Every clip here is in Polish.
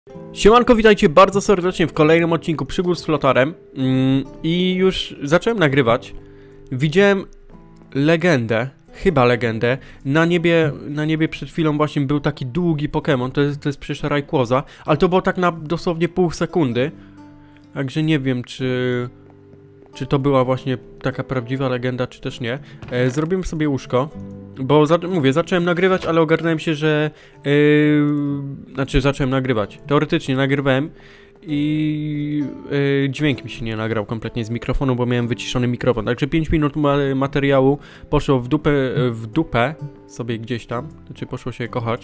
Siemanko, witajcie bardzo serdecznie w kolejnym odcinku Przygód z Flotarem. I już zacząłem nagrywać. Widziałem legendę, chyba legendę. Na niebie przed chwilą właśnie był taki długi Pokémon, to jest przecież Rayquaza, ale to było tak na dosłownie pół sekundy. Także nie wiem, czy to była właśnie taka prawdziwa legenda, czy też nie. Zrobimy sobie łóżko. Bo mówię, zacząłem nagrywać, ale ogarnąłem się, że... Znaczy, zacząłem nagrywać. Teoretycznie nagrywałem i dźwięk mi się nie nagrał kompletnie z mikrofonu, bo miałem wyciszony mikrofon. Także 5 minut materiału poszło w dupę sobie gdzieś tam. Znaczy, poszło się kochać.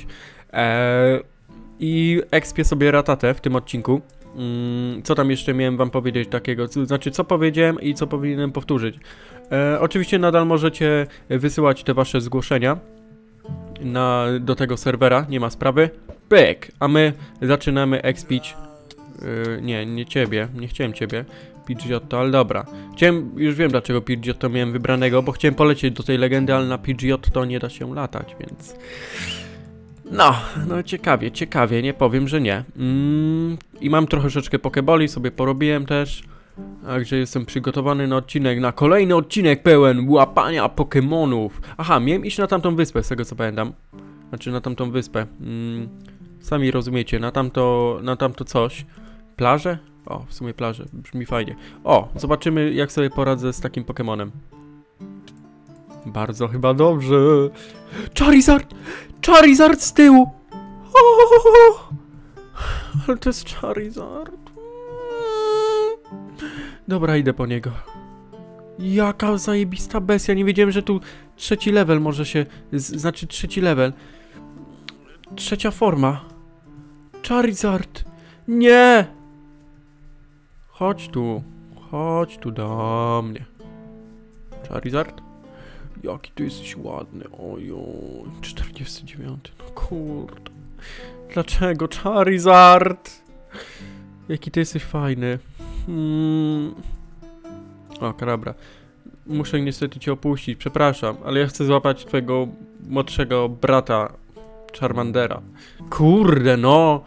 I ekspię sobie ratatę w tym odcinku. Co tam jeszcze miałem wam powiedzieć takiego? Znaczy, co powiedziałem i co powinienem powtórzyć. Oczywiście nadal możecie wysyłać te wasze zgłoszenia do tego serwera, nie ma sprawy. Pyk! A my zaczynamy expić. Nie ciebie, nie chciałem ciebie. Pidgeotto, ale dobra. Już wiem dlaczego Pidgeotto miałem wybranego, bo chciałem polecieć do tej legendy, ale na Pidgeotto nie da się latać, więc... No ciekawie, nie powiem, że nie. I mam troszeczkę pokeboli, sobie porobiłem też. Także jestem przygotowany na odcinek, na kolejny odcinek pełen łapania Pokemonów. Aha, miałem iść na tamtą wyspę, z tego co pamiętam. Znaczy na tamtą wyspę. Sami rozumiecie, na tamto coś. Plażę? O, w sumie plażę, brzmi fajnie. O, zobaczymy jak sobie poradzę z takim Pokemonem. Bardzo chyba dobrze. Charizard! Charizard z tyłu! Ale to jest Charizard. Dobra, idę po niego. Jaka zajebista bestia. Nie wiedziałem, że tu trzeci level może się... Znaczy trzeci level. Trzecia forma. Charizard. Nie! Chodź tu do mnie. Charizard? Jaki ty jesteś ładny. Ojoj. 49. No kurde. Dlaczego Charizard? Jaki ty jesteś fajny. O, Kadabra. Muszę niestety cię opuścić, przepraszam, ale ja chcę złapać twojego młodszego brata Charmandera. Kurde, no!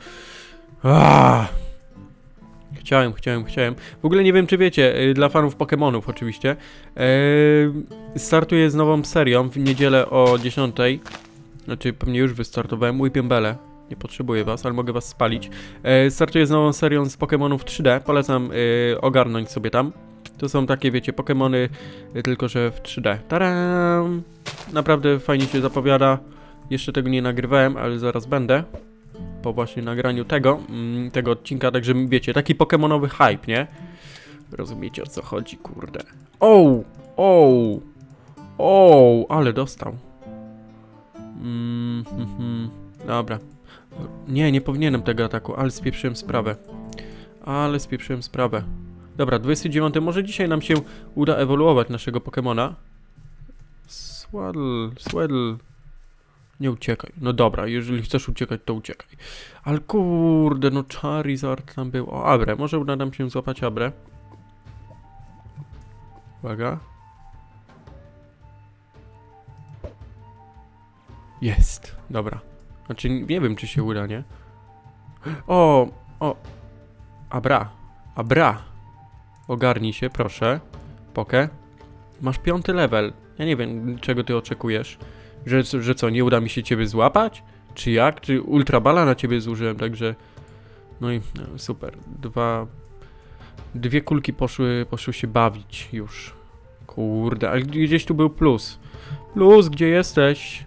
Chciałem. W ogóle nie wiem, czy wiecie, dla fanów Pokemonów oczywiście, startuję z nową serią w niedzielę o 10. Znaczy, pewnie już wystartowałem, Whipping Belle. Nie potrzebuję was, ale mogę was spalić. Startuję z nową serią z Pokemonów 3D. Polecam ogarnąć sobie tam. To są takie, wiecie, Pokemony, tylko że w 3D. Tadam! Naprawdę fajnie się zapowiada. Jeszcze tego nie nagrywałem, ale zaraz będę. Po właśnie nagraniu tego odcinka. Także wiecie, taki pokemonowy hype, nie? Rozumiecie o co chodzi, kurde. Ale dostał. Dobra. Nie powinienem tego ataku, ale spieprzyłem sprawę. Dobra, 29. Może dzisiaj nam się uda ewoluować naszego Pokemona. Swaddle. Nie uciekaj. No dobra, jeżeli chcesz uciekać, to uciekaj. Ale kurde, no Charizard tam był. O, Abrę. Może uda nam się złapać Abrę. Uwaga. Jest. Dobra. Znaczy, nie wiem, czy się uda, nie? Abra. Ogarnij się, proszę. Poke. Masz 5. level. Ja nie wiem, czego ty oczekujesz. Że co, nie uda mi się ciebie złapać? Czy jak? Czy Ultra Balla na ciebie zużyłem, także... No i super. Dwie kulki poszły się bawić już. Kurde, ale gdzieś tu był plus. Plus, gdzie jesteś?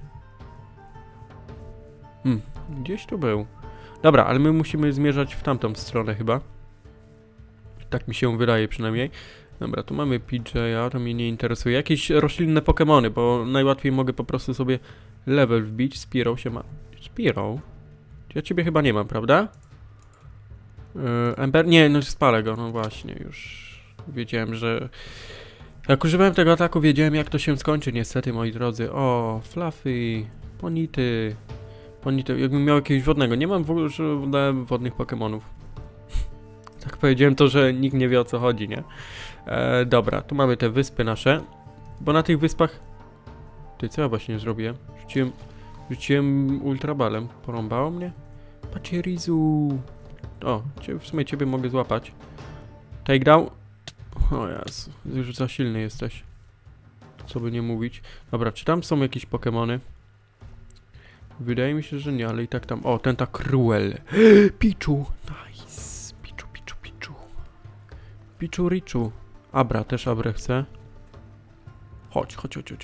Gdzieś tu był. Dobra, ale my musimy zmierzać w tamtą stronę chyba. Tak mi się wydaje przynajmniej. Dobra, tu mamy PJ'a, to mnie nie interesuje. Jakieś roślinne Pokemony, bo najłatwiej mogę po prostu sobie level wbić. Spearow się ma... Spearow? Ja ciebie chyba nie mam, prawda? Ember? Nie, no spalę go, no właśnie, już wiedziałem, że... Jak używałem tego ataku, wiedziałem jak to się skończy niestety, moi drodzy. O, Fluffy, Ponity, jakbym miał jakiegoś wodnego. Nie mam w ogóle wodnych Pokemonów. Tak powiedziałem to, że nikt nie wie o co chodzi, nie? Dobra, tu mamy te wyspy nasze. Bo na tych wyspach... Ty, co ja właśnie zrobiłem? Rzuciłem Ultra Ballem. Porąbało mnie? Pachirisu. O, w sumie ciebie mogę złapać. Takedown. O Jezu, już za silny jesteś. Co by nie mówić. Dobra, czy tam są jakieś Pokemony? Wydaje mi się, że nie, ale i tak tam... O, Tentacruel. Pichu. Nice. Pichu. Pichu Richu. Abra, też Abrę chcę. Chodź.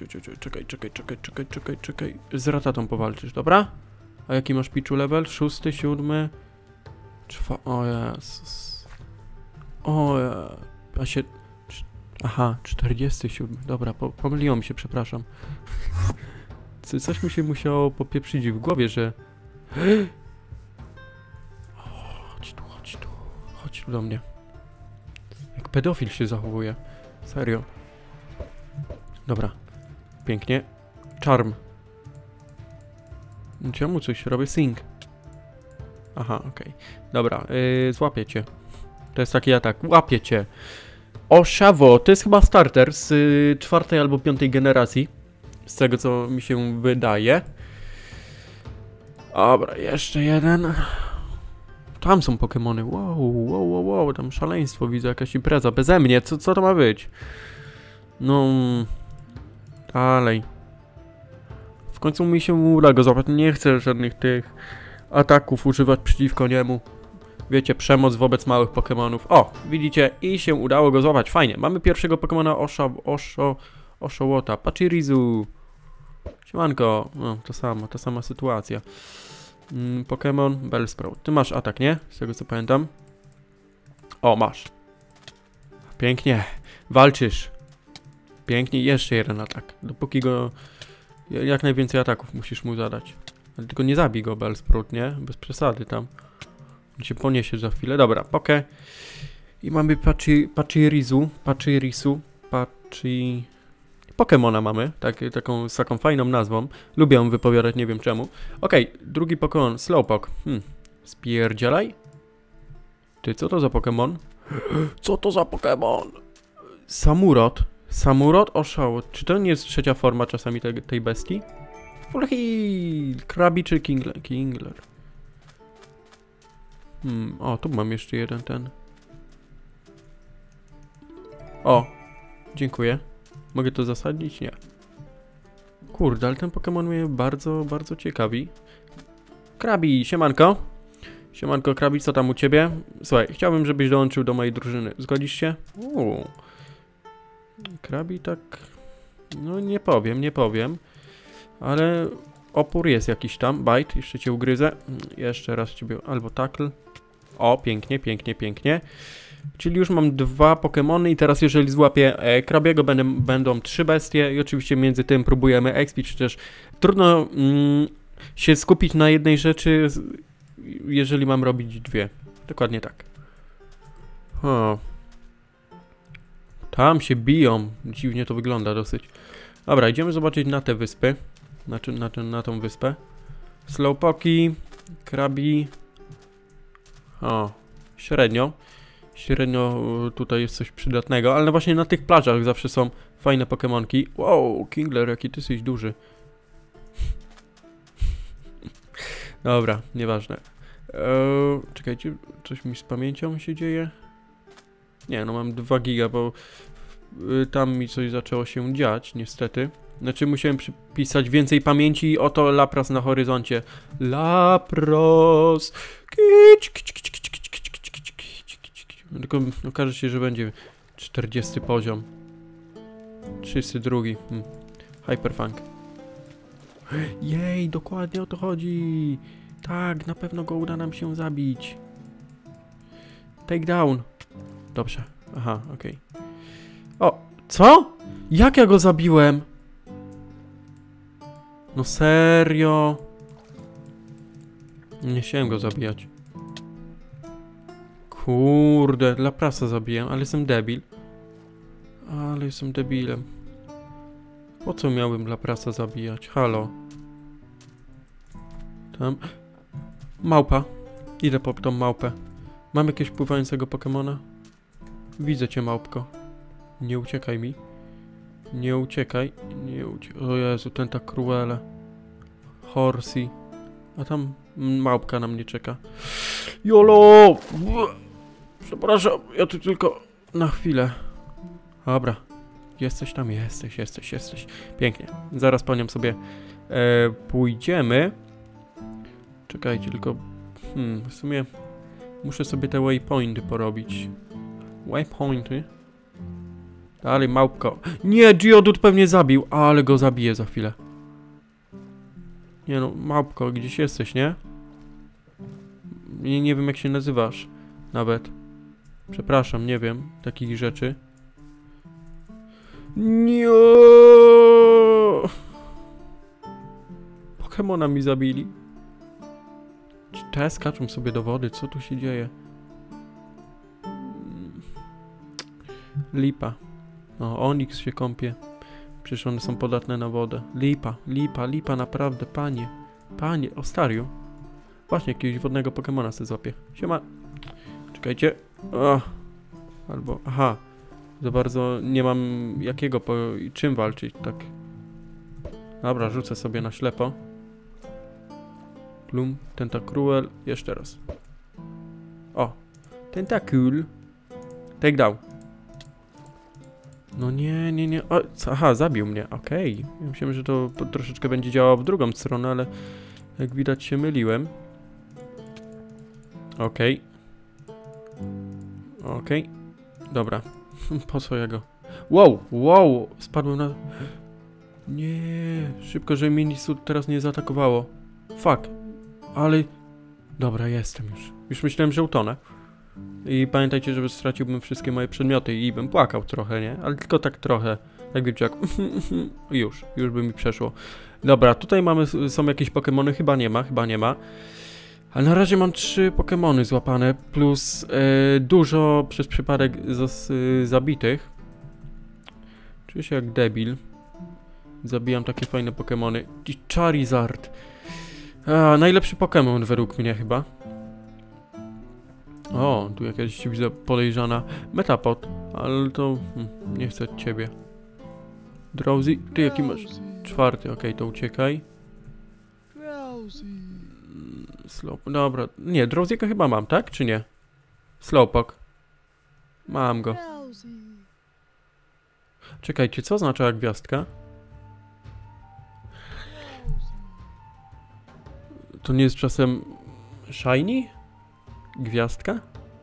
Czekaj. Z Ratatą powalczysz, dobra? A jaki masz Pichu level? 6, 7... O Jezus. A się... Aha, 47. Dobra, pomyliło mi się, przepraszam. Coś mi się musiało popieprzyć w głowie, że... Chodź tu do mnie. Jak pedofil się zachowuje. Serio. Dobra. Pięknie. Charm. Czemu coś robię? Sing. Aha, okej. Dobra, złapię cię. To jest taki atak. Łapię cię. Oshawott. To jest chyba starter z 4. albo 5. generacji. Z tego, co mi się wydaje. Dobra, jeszcze jeden. Tam są Pokemony. Wow. Tam szaleństwo, widzę, jakaś impreza. Beze mnie, co to ma być? No... Dalej. W końcu mi się uda go złapać. Nie chcę żadnych tych ataków używać przeciwko niemu. Wiecie, przemoc wobec małych Pokemonów. O, widzicie, i się udało go złapać. Fajnie. Mamy pierwszego Pokemona Oshowotta. Pachirisu. Siemanko. No, ta sama sytuacja. Pokemon Bellsprout. Ty masz atak, nie? Z tego co pamiętam. O, masz. Pięknie. Walczysz. Pięknie. Jeszcze jeden atak. Dopóki go... Jak najwięcej ataków musisz mu zadać. Ale tylko nie zabij go, Bellsprout, nie? Bez przesady tam. On się poniesie za chwilę. Dobra, poke. I mamy Pachirisu. Pokemona mamy, z taką fajną nazwą. Lubię ją wypowiadać, nie wiem czemu. Okej, drugi Pokemon, Slowpoke. Spierdzielaj. Ty, co to za Pokemon? Co to za Pokemon? Samurott Oshawott. Czy to nie jest trzecia forma czasami tej bestii? Full Heal. Krabi czy Kingler? O, tu mam jeszcze jeden ten. O, dziękuję. Mogę to zasadzić? Nie. Kurde, ale ten Pokemon mnie bardzo ciekawi. Krabi, siemanko. Siemanko, Krabi, co tam u ciebie? Słuchaj, chciałbym, żebyś dołączył do mojej drużyny. Zgodzisz się? Krabi tak... No nie powiem. Ale opór jest jakiś tam. Bite, jeszcze cię ugryzę. Jeszcze raz ciebie... Albo tackle. O, pięknie. Czyli już mam 2 Pokemony i teraz jeżeli złapię Krabiego, będą 3 bestie i oczywiście między tym próbujemy expić, czy też trudno się skupić na jednej rzeczy, jeżeli mam robić 2. Dokładnie tak. Tam się biją. Dziwnie to wygląda dosyć. Dobra, idziemy zobaczyć na te wyspy. Na tą wyspę. Slowpoki, Krabi. O, średnio tutaj jest coś przydatnego, ale właśnie na tych plażach zawsze są fajne Pokemonki. Wow, Kingler, jaki ty jesteś duży. Dobra, nieważne. Czekajcie, coś mi z pamięcią się dzieje? Nie, no mam 2 giga, bo tam mi coś zaczęło się dziać, niestety. Znaczy musiałem przypisać więcej pamięci i oto Lapras na horyzoncie. Lapras! Tylko okaże się, że będzie 40 poziom. 32. Hyperfunk. Jej, dokładnie o to chodzi. Tak, na pewno go uda nam się zabić. Takedown. Dobrze. Aha, okej. O, co? Jak ja go zabiłem? No serio? Nie chciałem go zabijać. Kurde, dla prasa zabiłem, ale jestem debil. Ale jestem debilem. Po co miałem dla prasa zabijać? Halo. Tam. Małpa. Idę po tą małpę. Mam jakiegoś pływającego Pokemona? Widzę cię, małpko. Nie uciekaj mi. Nie uciekaj. O Jezu, Tentacruele. Horsey. A tam Małpka na mnie czeka. Jolo! Przepraszam, ja tu tylko na chwilę. Dobra. Jesteś tam, jesteś. Pięknie. Zaraz po nią sobie pójdziemy. Czekajcie, tylko... w sumie muszę sobie te waypointy porobić. Waypointy? Dalej, małpko. Nie, Geodude pewnie zabił, ale go zabiję za chwilę. Nie no, małpko, gdzieś jesteś, nie? Nie wiem jak się nazywasz. Nawet. Przepraszam, nie wiem takich rzeczy. Nie. Pokemona mi zabili. Te skaczą sobie do wody, co tu się dzieje? Lipa. O, Onix się kąpie. Przecież one są podatne na wodę. Lipa, naprawdę, panie. Panie, Ostariu. Właśnie, jakiegoś wodnego Pokemona sobie złapię. Siema. Czekajcie. Albo, aha. Za bardzo nie mam jakiego, czym walczyć, tak. Dobra, rzucę sobie na ślepo. Plum, Tentacruel, jeszcze raz. O, Tentacruel. Take down. No nie. O, aha, zabił mnie, okej. Ja myślałem, że to troszeczkę będzie działało w drugą stronę, ale jak widać się myliłem. Okej. Dobra. Po co ja go? Wow, spadłem na... Nie, szybko, żeby Minisud teraz nie zaatakowało. Fuck, ale... Dobra, jestem już. Już myślałem, że utonę. I pamiętajcie, żeby straciłbym wszystkie moje przedmioty i bym płakał trochę, nie? Ale tylko tak trochę. Jak wiecie, jak... już by mi przeszło. Dobra, tutaj są jakieś Pokemony, chyba nie ma. Ale na razie mam 3 Pokemony złapane, plus dużo przez przypadek zabitych. Czuję się jak debil. Zabijam takie fajne Pokemony. Charizard. Najlepszy Pokemon według mnie chyba. O, tu jakaś widzę podejrzana Metapod, ale to nie chcę od ciebie. Drowsy, ty jaki masz? 4, okej, to uciekaj. Slowpoke, dobra. Nie, Drowsy'ego chyba mam, tak? Czy nie? Slowpoke. Mam go. Czekajcie, co oznacza gwiazdka? To nie jest czasem... Shiny? Gwiazdka?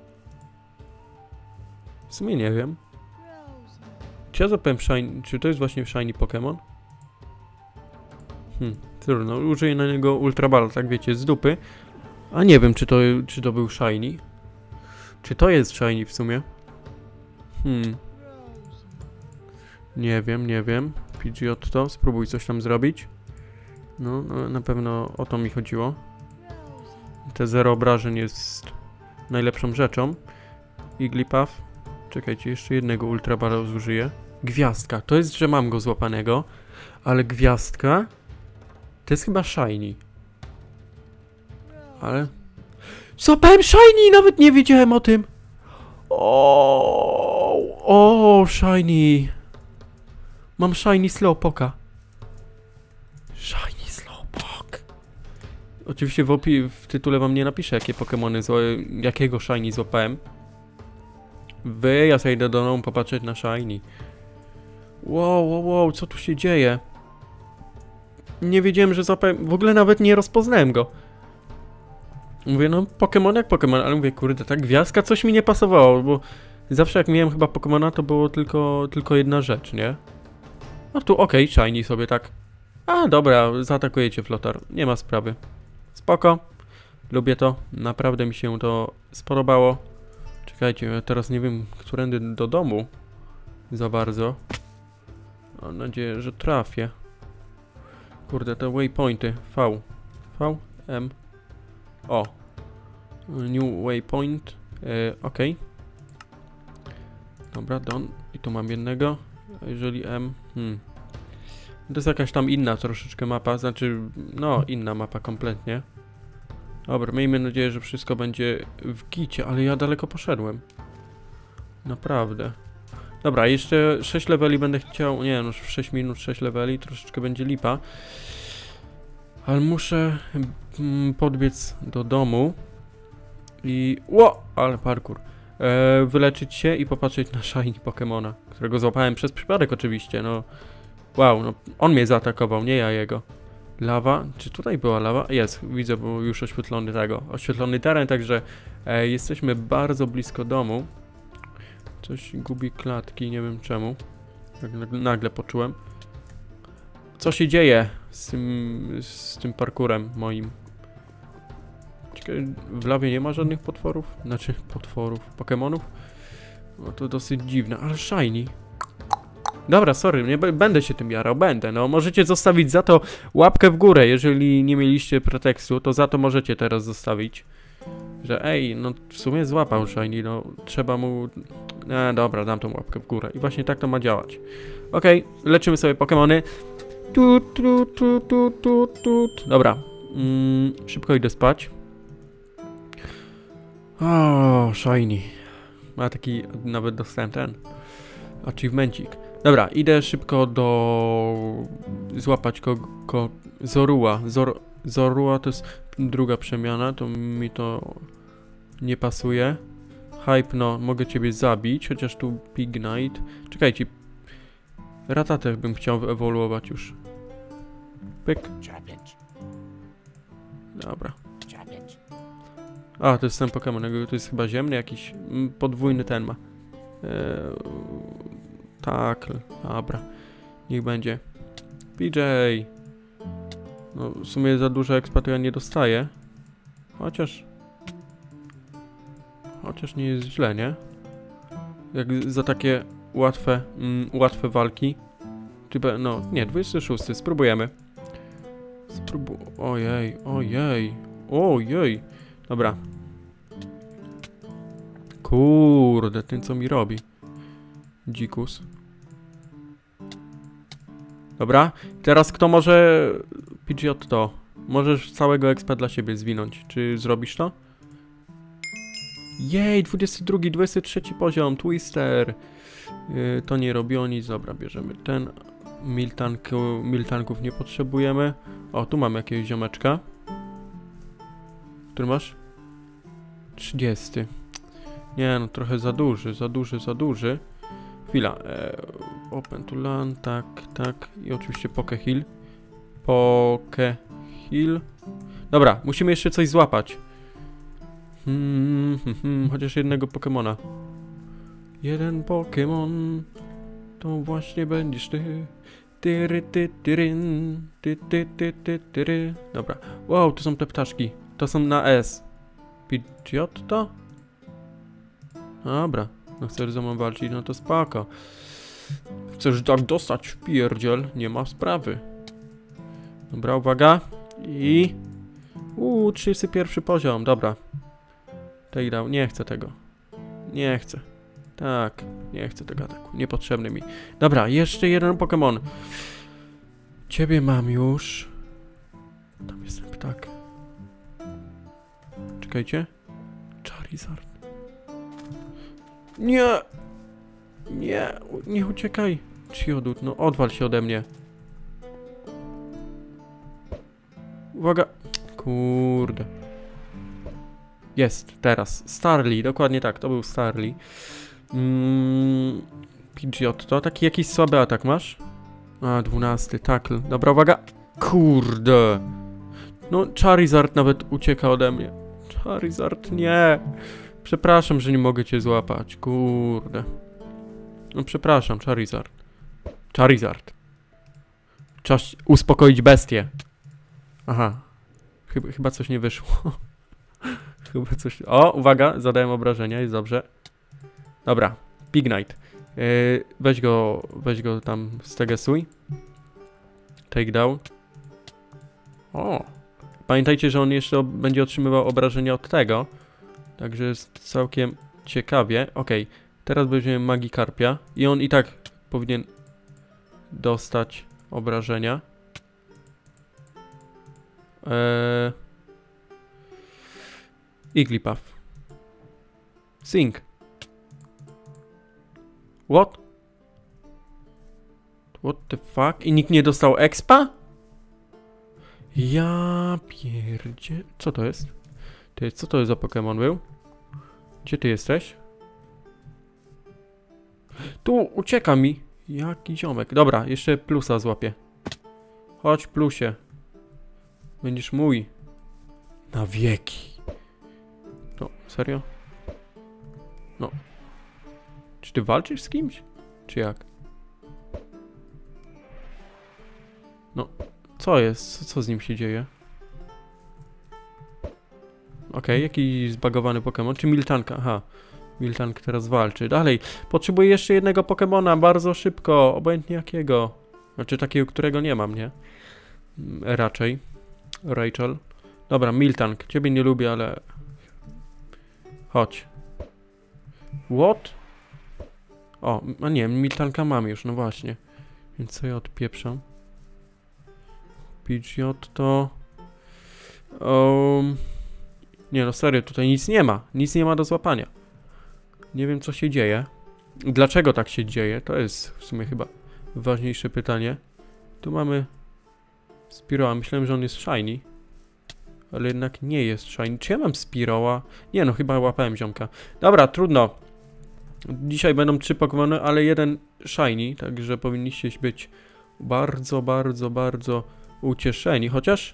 W sumie nie wiem. Czy ja zapowiem Shiny... Czy to jest właśnie Shiny Pokémon? Trudno, użyję na niego Ultra Ball, tak wiecie, z dupy. A nie wiem, czy to był Shiny. Czy to jest Shiny w sumie? Nie wiem. Pidgeotto, spróbuj coś tam zrobić. No, na pewno o to mi chodziło. Te 0 obrażeń jest najlepszą rzeczą. Igglypuff. Czekajcie, jeszcze jednego Ultra Balla zużyję. Gwiazdka, to jest, że mam go złapanego. Ale gwiazdka... To jest chyba Shiny. Ale... Złapałem Shiny! Nawet nie wiedziałem o tym! O, Shiny! Mam Shiny Slowpoke'a. Shiny Slowpoke. Oczywiście w tytule wam nie napiszę, jakie Pokemony, jakiego Shiny złapałem. Ja sobie idę do domu popatrzeć na Shiny. Wow, co tu się dzieje? Nie wiedziałem, że złapałem... W ogóle nawet nie rozpoznałem go. Mówię, no Pokémon jak Pokémon, ale mówię, kurde, ta gwiazdka coś mi nie pasowało, bo zawsze jak miałem chyba Pokémona, to było tylko jedna rzecz, nie? No tu okej, Shiny sobie tak. A, dobra, zaatakujecie Flotar, nie ma sprawy. Spoko, lubię to, naprawdę mi się to spodobało. Czekajcie, ja teraz nie wiem, którędy do domu za bardzo. Mam nadzieję, że trafię. Kurde, te waypointy. M. O. New waypoint. Okej. Dobra, don. I tu mam jednego. A jeżeli M. To jest jakaś tam inna troszeczkę mapa. Znaczy, no, inna mapa kompletnie. Dobra, miejmy nadzieję, że wszystko będzie w gicie, ale ja daleko poszedłem. Naprawdę. Dobra, jeszcze 6 leveli będę chciał. Nie, no, w 6 minut 6 leveli. Troszeczkę będzie lipa. Ale muszę podbiec do domu i... Ło! Ale parkour. Wyleczyć się i popatrzeć na shiny Pokemona, którego złapałem przez przypadek oczywiście, no. Wow, no on mnie zaatakował, nie ja jego. Lawa? Czy tutaj była lawa? Jest, widzę, bo już oświetlony teren, także jesteśmy bardzo blisko domu. Coś gubi klatki, nie wiem czemu. Tak nagle poczułem. Co się dzieje z tym parkurem moim? Ciekawe, w lawie nie ma żadnych potworów? Znaczy, Pokemonów? No to dosyć dziwne, ale shiny. Dobra, sorry, nie będę się tym jarał, będę. No, możecie zostawić za to łapkę w górę, jeżeli nie mieliście pretekstu, to za to możecie teraz zostawić. Że ej, no w sumie złapał shiny, no trzeba mu... dobra, dam tą łapkę w górę. I właśnie tak to ma działać. Okej, leczymy sobie Pokemony. Dobra, szybko idę spać. O, shiny. Ma taki, nawet dostałem ten achievemencik. Dobra, idę szybko złapać Zorua. Zorua to jest druga przemiana, to mi to nie pasuje. Hypno, mogę ciebie zabić, chociaż tu Pignite. Czekajcie. Ratatę bym chciał wyewoluować już. Pyk. Dobra. A, to jest ten Pokémon, to jest chyba ziemny jakiś, podwójny ten ma. Tak, dobra. Niech będzie. PJ. No, w sumie za dużo ekspatu ja nie dostaję. Chociaż nie jest źle, nie? Jak za takie łatwe walki. No, nie, 26. Spróbujemy. Ojej. Dobra. Kurde, ten co mi robi. Dzikus. Dobra, teraz kto może... Pidgeot to. Możesz całego expa dla siebie zwinąć. Czy zrobisz to? Jej, 22, 23 poziom, Twister. To nie robiło nic. Dobra, bierzemy ten. Miltanków nie potrzebujemy. O, tu mamy jakiegoś ziomeczka. Który masz? 30. Nie, no trochę za duży. Chwila. Open to land, tak. I oczywiście Pokeheal. Dobra, musimy jeszcze coś złapać. Chociaż jednego Pokemona. Jeden Pokemon. To właśnie będziesz ty. Dobra. Wow, to są te ptaszki. To są na S. Pidgeot to? Dobra. No chcesz ze mną walczyć, no to spoko. Chcesz tak dostać w pierdziel? Nie ma sprawy. Dobra, uwaga. I... 31 poziom, dobra. Takedown, nie chcę tego. Nie chcę. Tak, nie chcę tego ataku. Niepotrzebny mi. Dobra, jeszcze jeden Pokémon. Ciebie mam już. Tam jest ten ptak. Czekajcie. Charizard. Nie uciekaj. Chiodut, no odwal się ode mnie. Uwaga. Kurde. Jest, teraz. Starly, dokładnie tak, to był Starly. Pidgeot, to taki jakiś słaby atak masz? A, 12, tackle. Dobra, uwaga. Kurde. No, Charizard nawet ucieka ode mnie. Charizard, nie. Przepraszam, że nie mogę cię złapać. Kurde. No, przepraszam, Charizard. Czas uspokoić bestię. Aha. Chyba coś nie wyszło. O, uwaga, zadałem obrażenia, jest dobrze. Dobra, Pignite. Weź go tam stegesuj. Takedown. O. Pamiętajcie, że on jeszcze będzie otrzymywał obrażenia od tego. Także jest całkiem ciekawie. Okej, teraz weźmiemy Magikarpia. I on i tak powinien dostać obrażenia. Igglypuff. Sing. What? What the fuck? I nikt nie dostał expa? Ja pierdzie... Co to jest? Co to jest za Pokémon był? Gdzie ty jesteś? Tu ucieka mi. Jaki ziomek. Dobra, jeszcze plusa złapię. Chodź, plusie. Będziesz mój. Na wieki. No, serio? No. Czy ty walczysz z kimś? Czy jak? No, co jest? Co z nim się dzieje? Okej, jakiś zbagowany Pokémon. Czy Miltanka? Aha. Miltank teraz walczy. Dalej. Potrzebuję jeszcze jednego Pokémona. Bardzo szybko. Obojętnie jakiego. Znaczy takiego, którego nie mam, nie? Raczej. Rachel. Dobra, Miltank. Ciebie nie lubię, ale... Chodź. What? O, a nie, Miltanka mam już, no właśnie. Więc co ja odpieprzam? Pidgeot to... Nie no, serio, tutaj nic nie ma. Nic nie ma do złapania. Nie wiem, co się dzieje. Dlaczego tak się dzieje? To jest w sumie chyba ważniejsze pytanie. Tu mamy Spearowa. Myślałem, że on jest shiny. Ale jednak nie jest shiny. Czy ja mam Spearowa? Nie no, chyba łapałem ziomka. Dobra, trudno. Dzisiaj będą 3 Pokémony, ale jeden shiny. Także powinniście być bardzo, bardzo, bardzo ucieszeni. Chociaż...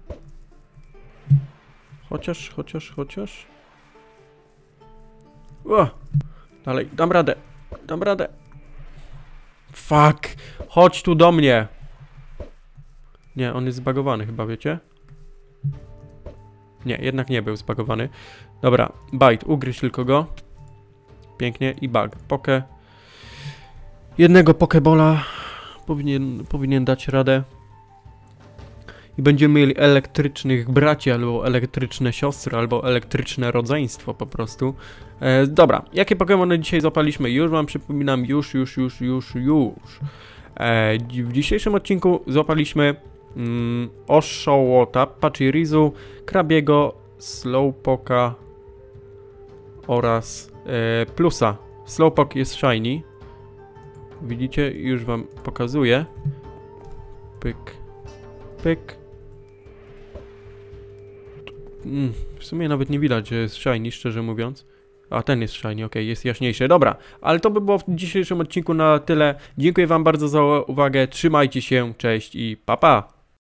O! Dalej, dam radę. Dam radę. Fuck! Chodź tu do mnie! Nie, on jest zbagowany chyba, wiecie? Nie, jednak nie był zbagowany. Dobra, Bite, ugryź tylko go. Pięknie i bug. Poke. Jednego Pokebola powinien dać radę. I będziemy mieli elektrycznych braci, albo elektryczne siostry, albo elektryczne rodzeństwo po prostu. Dobra, jakie Pokémony dzisiaj złapaliśmy? Już wam przypominam, już. W dzisiejszym odcinku złapaliśmy Oshawott, Pachirisu, Krabiego, Slowpoka oraz plusa. Slowpoke jest shiny. Widzicie? Już wam pokazuję. Pyk. Pyk. W sumie nawet nie widać, że jest shiny, szczerze mówiąc. A ten jest shiny, okej, jest jaśniejszy. Dobra, ale to by było w dzisiejszym odcinku na tyle. Dziękuję wam bardzo za uwagę, trzymajcie się, cześć i pa pa!